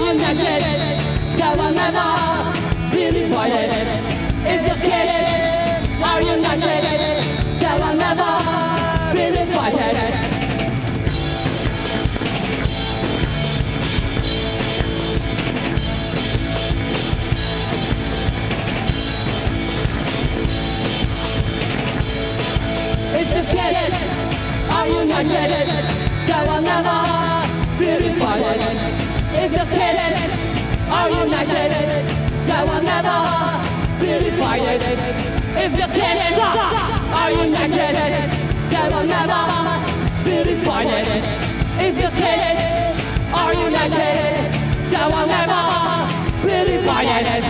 united, there will never be divided. If the kids are united, there will never be divided. If the kids are united, there will never be divided. If the kids are united, there will never be divided. If the kids are united, there will never be divided. If the kids are united, there will never be divided.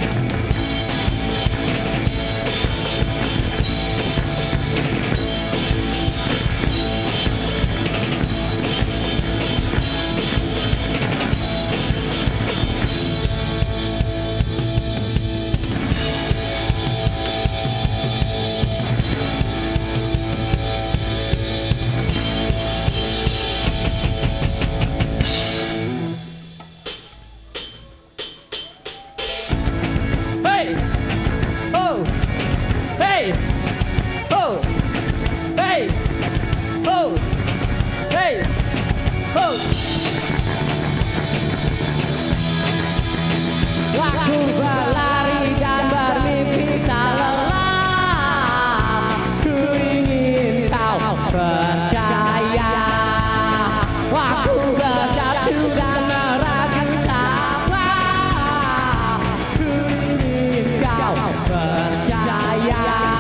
Waktu berlari dan bermimpi tak lelah, ku ingin kau percaya. Waktu berjatuh dan meragu apa, ku ingin kau percaya.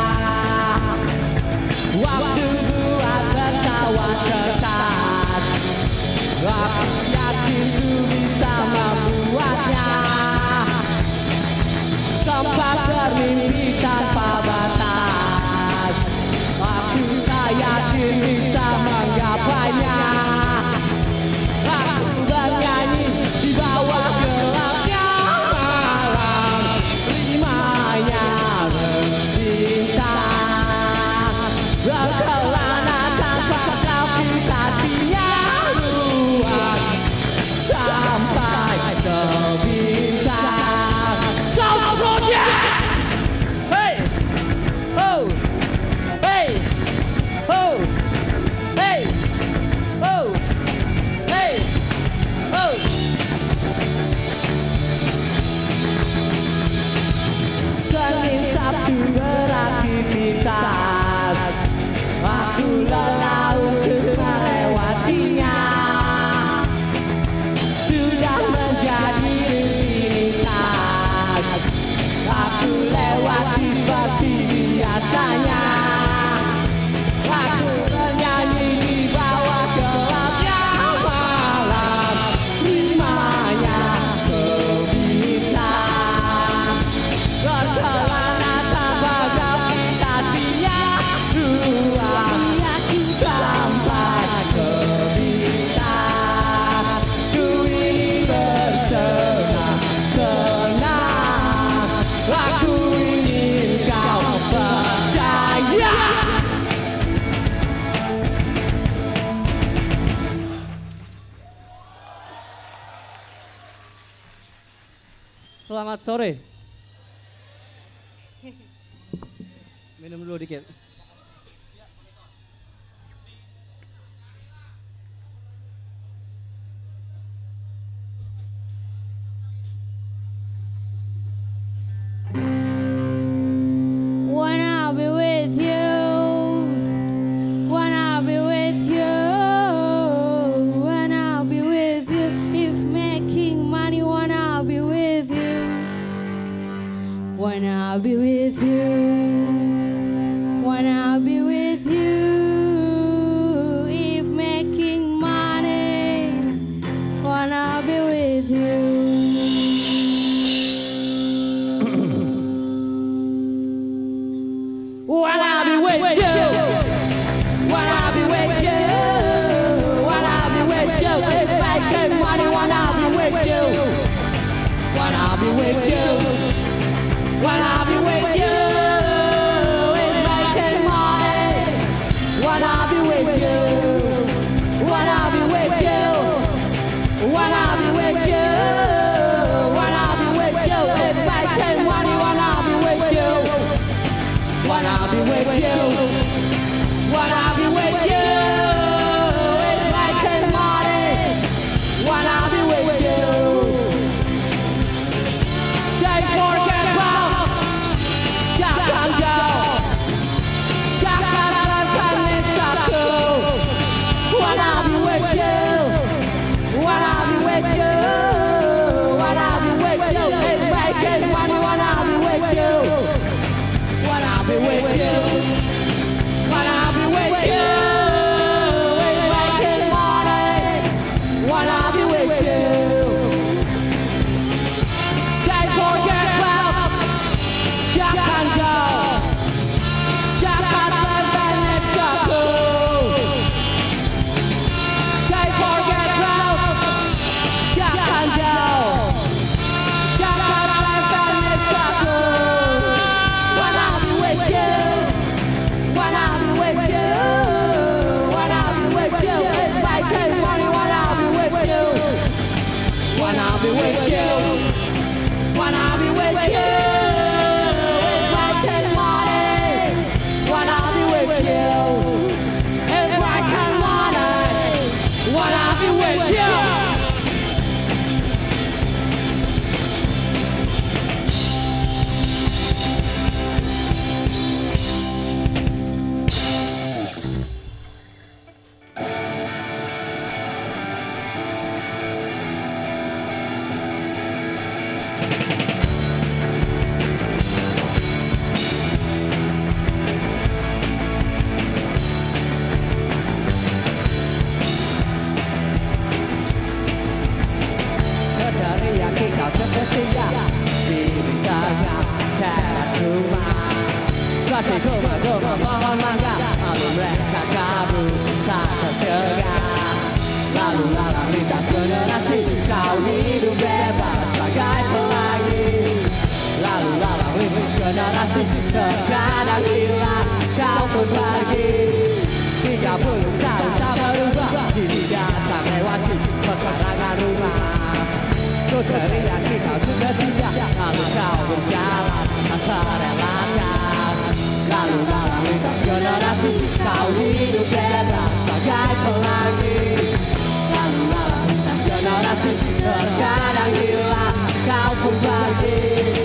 Waktu buat pesawat kertas, aku yakin ku bisa membuatnya. Tempat bermimpi tanpa batas, aku tak yakin bisa menggapainya. Aku bernyanyi di bawah gelapnya malam, rimanya berbintang, berkelana tanpa gravitasinya ruang sampai ke bintang. Sounds Project! Hey! Oh! Hey! Oh! Hey! Oh! Hey! Oh! Senin Sabtu beraktivitas, aku lelah untuk melewatinya. Sudah menjadi rutinitas, aku lewati seperti biasanya. Aku bernyanyi di bawah gelapnya malam, rimanya berbintang, berkelana tanpa gravitasinya ruang sampai ke bintang. Ku ingin bersenang-senang, aku ingin kau percaya. Selamat sore. Minum dulu dikit. Wanna be with you, wanna be with you, wanna be with you. If making money, wanna be with you, wanna be with you, wanna be with you. If making money, wanna be with you. Wanna be with you, wanna be with you, wanna be with you. If making money, wanna be with you, wanna be with you, wanna be with you. If making money, wanna be with you, wanna be with you, wanna be with you. you. Wanna be with you. It's like a morning. Wanna be with you. Don't forget about Jack and Joe. Jack and Joe. Wanna be with you. Wanna be with you. Wanna be with you. It's making money. Wanna be with you. Wanna be with you. Wanna be with you. It's making money. Wanna be with you. Don't forget about Jack and Joe. Jack and Joe. Don't forget about Jack and Joe. Jack and Joe. Wanna be with you. Wanna be with you. Wanna be with you. It's making money. Wanna be with you. Wanna be with you. Wanna be with you. It's making money. Wanna be with you. It's making money. Wanna be with you. Teriaki kau tersedia di tengah teras rumah. Kasih goma-goma pohon mangga, lalu mereka kabur tak tercegah. Lalu lalang lintas generasi, kau hidup bebas bagai pelangi. Lalu lalang lintas generasi, terkadang hilang, kau pun pergi. 30 tahun tak berubah, kini datang lewati pekarangan rumah. Kau teriaki kau tersedia, lalu kau berjalan tanpa relakan. Lalu lalang lintas generasi, kau hidup bebas bagai pelangi. Lalu lalang lintas generasi, terkadang hilang, kau pun pergi.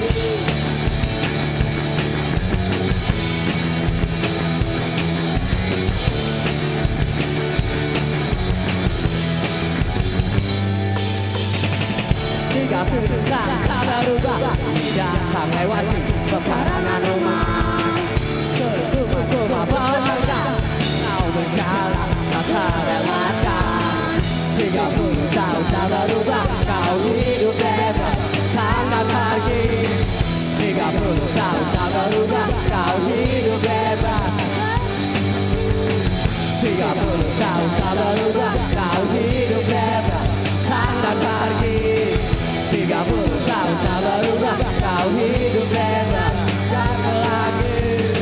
Tiga puluh tahun tak berubah, datang lewati pekarangan rumah. Rumah berharga, kau berjalan tanpa relakan. 30 tahun tak berubah, kau hidup bebas tanpa pergi. 30 tahun tak berubah, kau hidup bebas. 30 tahun tak berubah, kau hidup bebas tanpa pergi. 30 tahun tak berubah, kau hidup bebas dan lagi.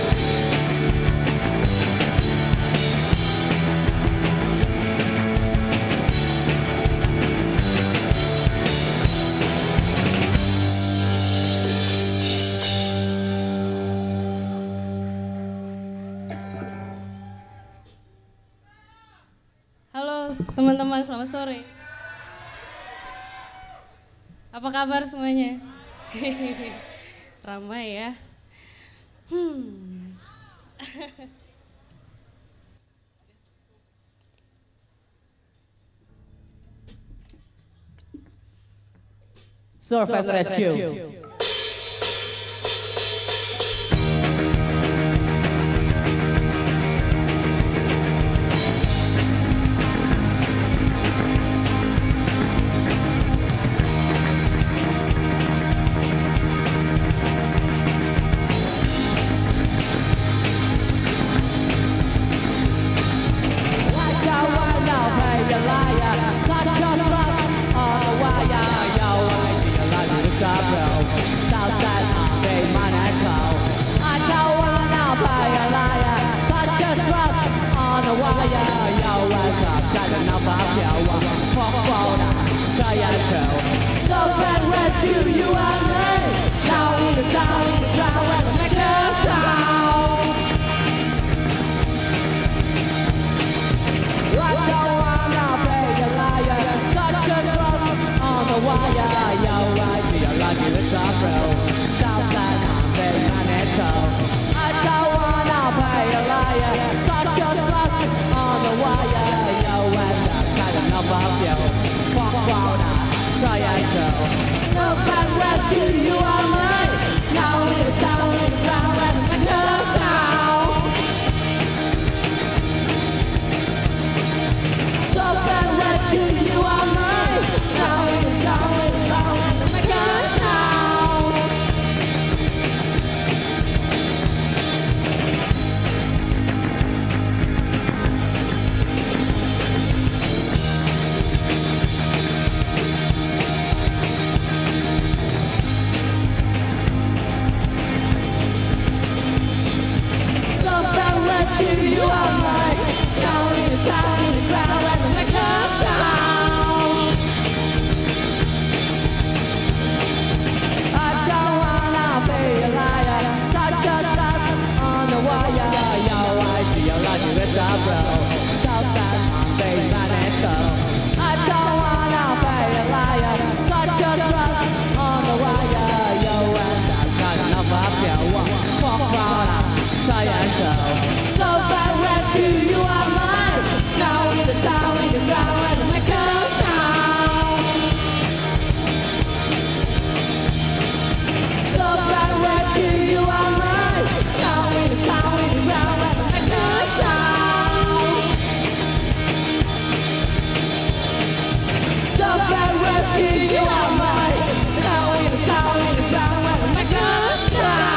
Halo teman-teman, selamat sore. Apa kabar semuanya? Ramai ya. Surf and Rescue. liar, such a lost on the wire. Yo, and I kind of know about you. Fuck fauna, triangle. No bad rescue, you are mine. Now we're down in the ground and make a sound. So bad rescue, you are mine. Now we're down in the ground and make a sound. You are mine. Down in the ground and make a sound. I don't wanna be a liar, such a star on the wire. Yo, I see your logic with the bro. Southside Monday, Ancol. I don't wanna be a liar, such a star on the wire. Yo, and I'm kind of up here. Fuck around, triangle. So bad rescue, you are mine. Now in the town, in the ground, and make a sound. So bad rescue, you are mine. Now in the town, in the ground, and make a sound. So bad rescue, you are mine. Now in the town, in the ground, and make a sound.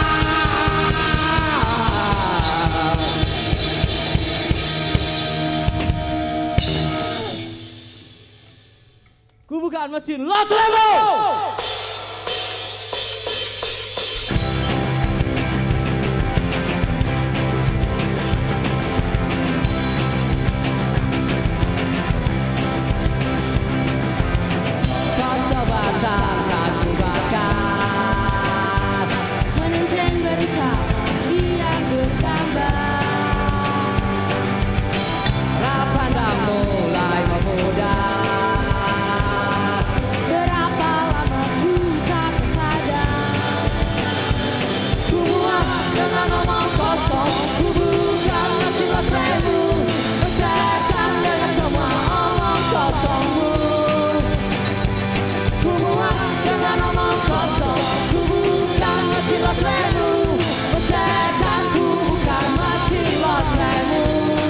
Ku bukan mesin lot level. Kata batang ku bakar, Menenteng berita yang bertambah. harapan dah mulai memudar. Berapa lama ku tak tersadar. Ku muak dengan omong kosong, ku bukan mesin lot level. Bersetan dengan semua omong kosongmu. Ku muak dengan omong kosong, ku bukan mesin lot level. Bersetan ku bukan mesin lot level.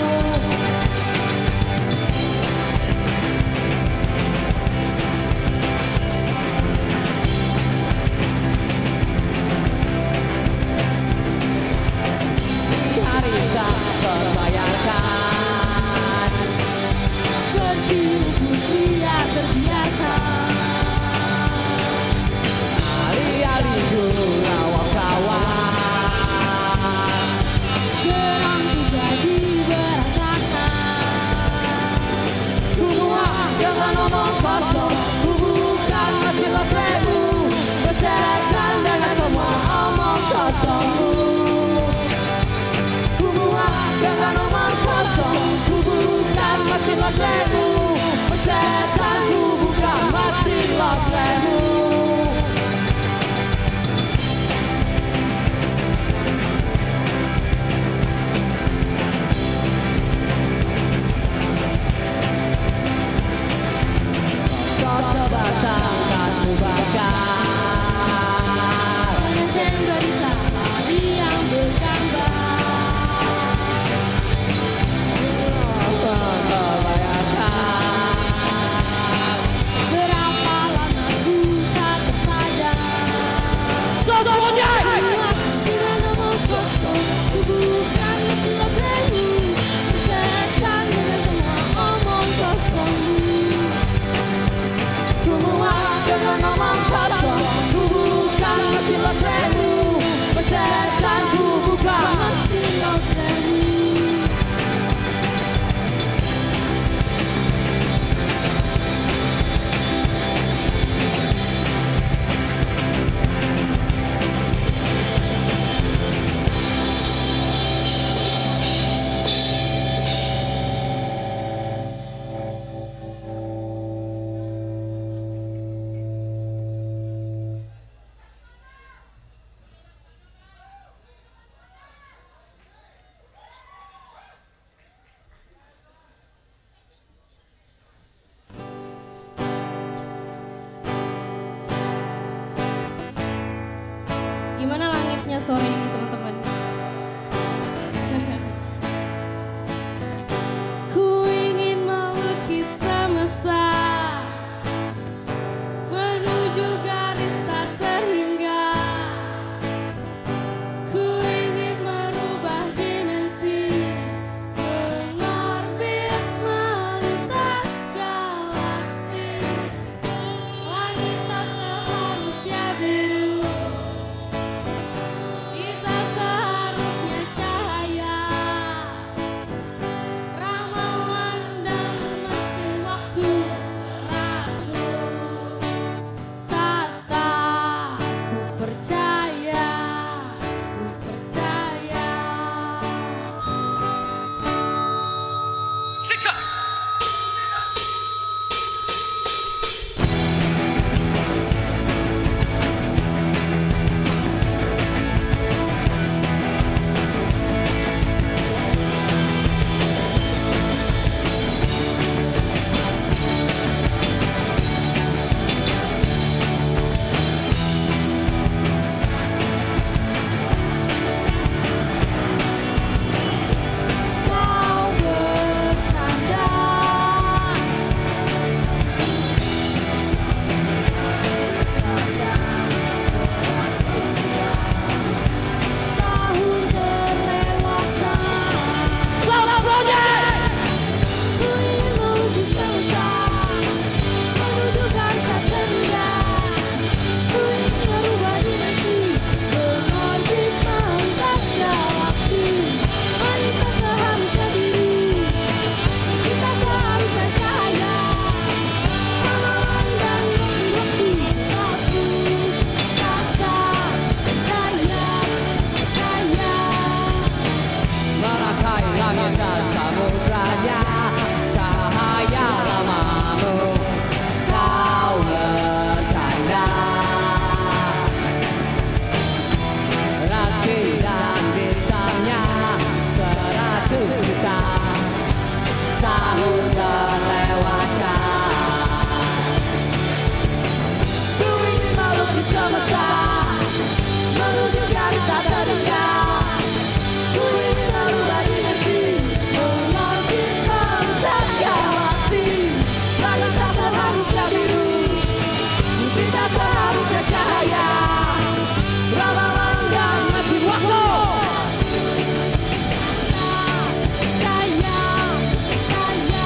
Hari tak terbayangkan, Seperti ku tidak terbiarkan. hari-hari gurau kawan. Gerangku jadi berantakan. Ku muak dengan omong kosong, ku bukan mesin lot level. Bersetan dengan semua omong kosongmu. Ku muak dengan omong kosong, ku bukan mesin lot level. Bersetan ku bukan mesin lot level. Gimana langitnya sore ini teman-teman? Ku ingin melukis semesta menuju garis tak terhingga. Ku ingin merubah dimensi mengorbit melintas galaksi. Langit tak seharusnya biru, kita seharusnya cahaya. Ramalan dan mesin waktu seratus kata. Ku percaya, ku percaya. Kau bercanda, tahun terlewatkan. Sounds Project! Ku ingin melukis semesta menuju garis tak terhingga. Ku ingin merubah dimensi mengorbit melintas galaksi. Melintas seharusnya biru, kita seharusnya cahaya. Ramalan dan mesin waktu seratus kata. Percaya, percaya. Merangkai langit dan samudranya, cahaya lamamu. Kau bercanda, rasi dan bintangnya 100 juta tahun terlewatkan. Ku ingin melukis semesta menuju garis tak terhingga. Ku ingin merubah dimensi mengorbit melintas galaksi. Langit tak seharusnya biru, kita seharusnya cahaya. Ramalan dan mesin waktu. Percaya, percaya.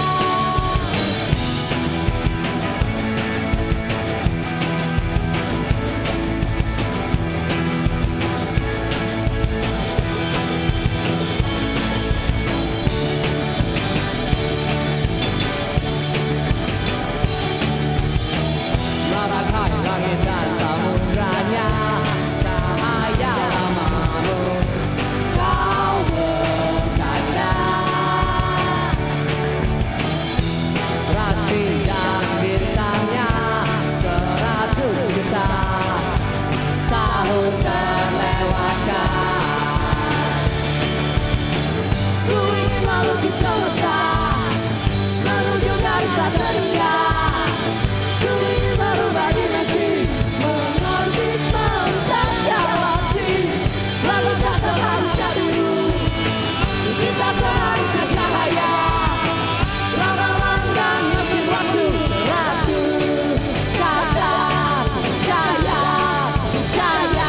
Merangkai langit dan samudranya, cahaya lamamu. Kau bercanda, rasi dan bintangnya 100 juta tahun terlewatkan. Ku ingin melukis semesta menuju garis tak terhingga. Ku ingin merubah dimensi mengorbit melintas galaksi. Langit tak seharusnya biru, kita seharusnya cahaya. Ramalan dan mesin waktu 100 kata. Percaya, percaya.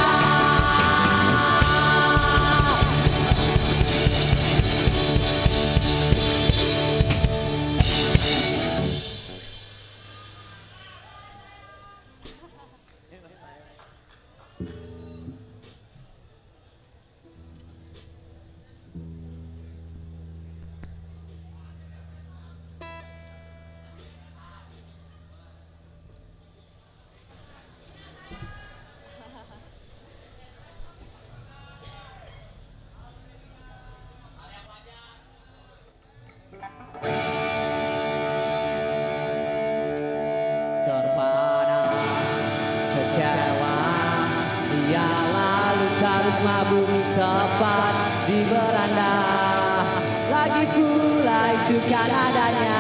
Terpana, kecewa, dia lalu terus mabuk tepat di beranda. Lagi pula itu kan adanya.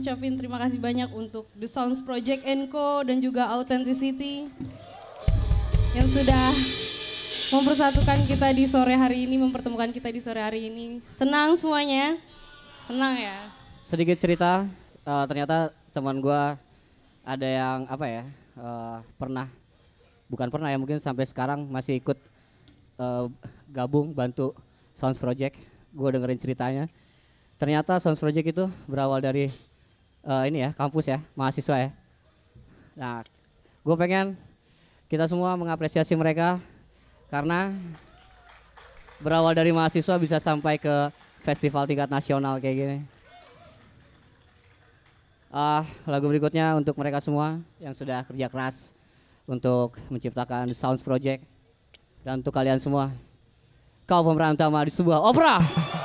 ngucapin terima kasih banyak untuk The Sounds Project Co dan juga Authenticity yang sudah mempersatukan kita di sore hari ini, mempertemukan kita di sore hari ini. Senang semuanya? Senang ya? Sedikit cerita, ternyata teman gue ada yang bukan pernah ya, mungkin sampai sekarang masih ikut gabung bantu Sounds Project. Gue dengerin ceritanya. Ternyata Sounds Project itu berawal dari kampus ya, mahasiswa ya. Nah, gue pengen kita semua mengapresiasi mereka karena berawal dari mahasiswa bisa sampai ke festival tingkat nasional kayak gini. Lagu berikutnya untuk mereka semua yang sudah kerja keras untuk menciptakan Sounds Project. Dan untuk kalian semua, kau pemeran utama di sebuah opera.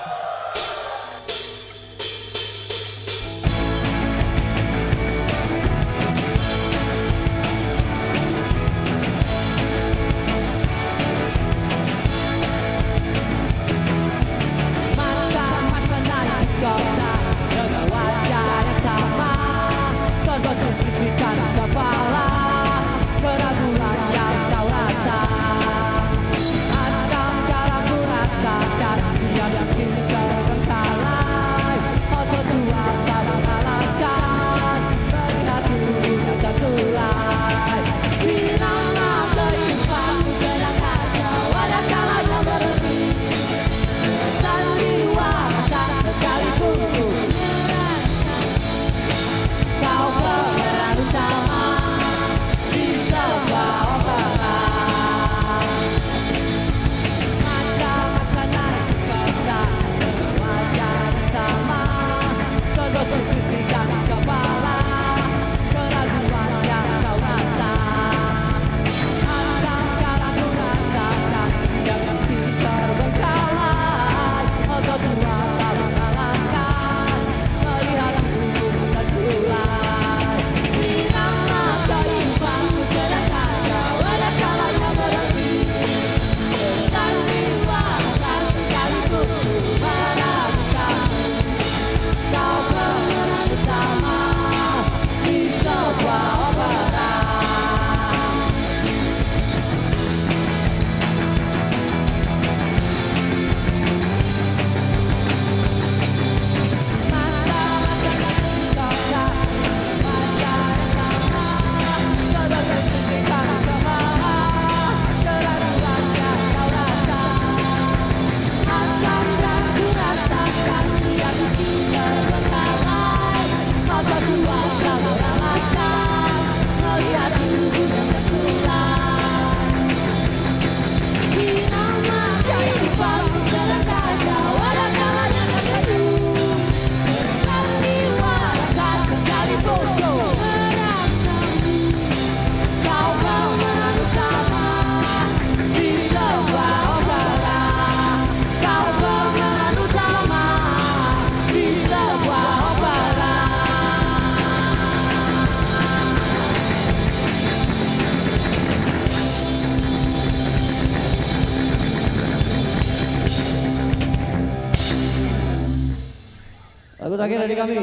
Lagu terakhir dari kami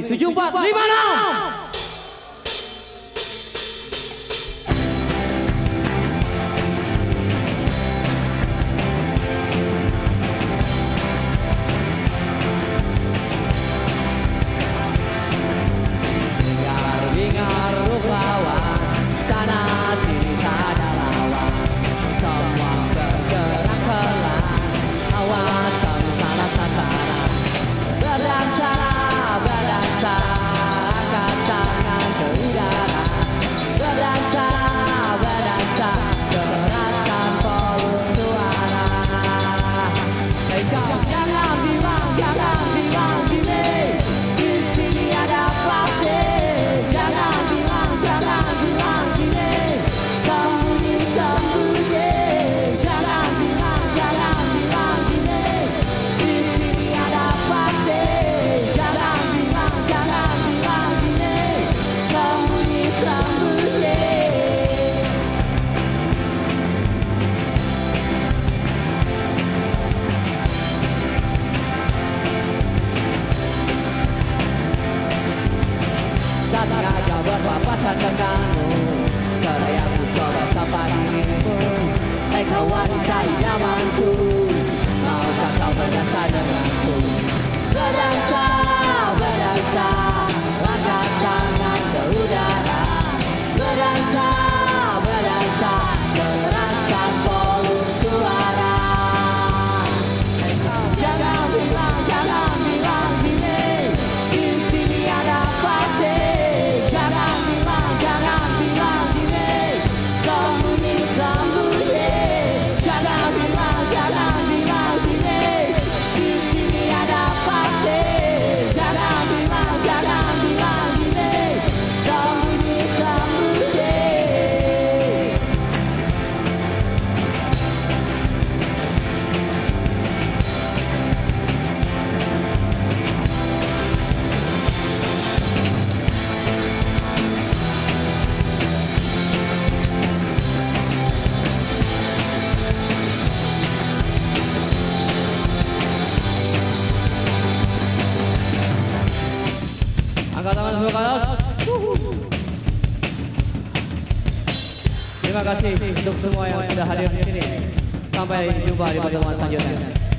7456. Berdansa, berdansa, kata Terima kasih untuk semua yang sudah hadir di sini. Sampai jumpa di pertemuan selanjutnya.